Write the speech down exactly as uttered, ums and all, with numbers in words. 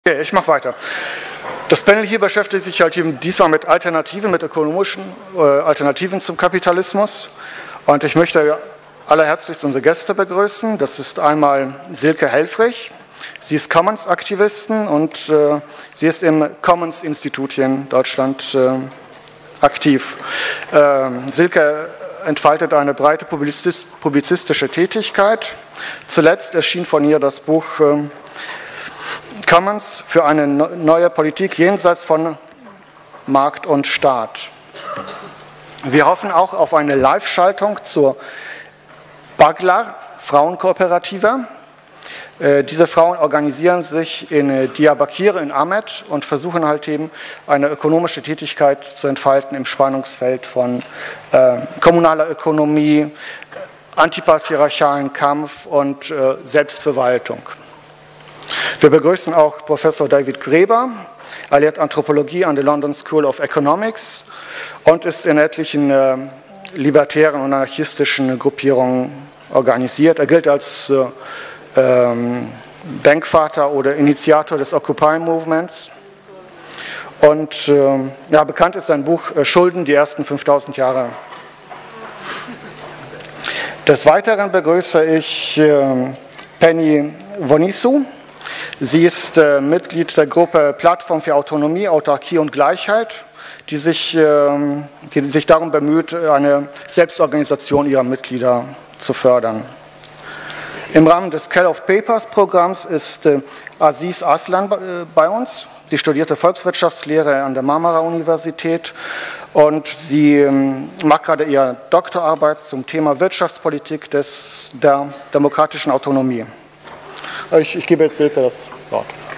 Okay, ich mache weiter. Das Panel hier beschäftigt sich halt eben diesmal mit Alternativen, mit ökonomischen äh, Alternativen zum Kapitalismus. Und ich möchte allerherzlichst unsere Gäste begrüßen. Das ist einmal Silke Helfrich. Sie ist Commons-Aktivistin und äh, sie ist im Commons-Institut hier in Deutschland äh, aktiv. Äh, Silke entfaltet eine breite publizistische Tätigkeit. Zuletzt erschien von ihr das Buch äh, Commons für eine neue Politik jenseits von Markt und Staat. Wir hoffen auch auf eine Live-Schaltung zur Baglar Frauenkooperative. Äh, diese Frauen organisieren sich in äh, Diyarbakir in Ahmed und versuchen halt eben eine ökonomische Tätigkeit zu entfalten im Spannungsfeld von äh, kommunaler Ökonomie, antipatriarchalen Kampf und äh, Selbstverwaltung. Wir begrüßen auch Professor David Graeber. Er lehrt Anthropologie an der London School of Economics und ist in etlichen äh, libertären und anarchistischen Gruppierungen organisiert. Er gilt als äh, ähm, Denkvater oder Initiator des Occupy Movements. Und äh, ja, bekannt ist sein Buch äh, Schulden, die ersten fünftausend Jahre. Des Weiteren begrüße ich äh, Penny Wonisu. Sie ist äh, Mitglied der Gruppe Plattform für Autonomie, Autarkie und Gleichheit, die sich, äh, die sich darum bemüht, eine Selbstorganisation ihrer Mitglieder zu fördern. Im Rahmen des Call of Papers Programms ist äh, Aziz Aslan äh, bei uns. Sie studierte Volkswirtschaftslehre an der Marmara-Universität und sie äh, macht gerade ihre Doktorarbeit zum Thema Wirtschaftspolitik des, der demokratischen Autonomie. Ich, ich gebe jetzt Silke das Wort.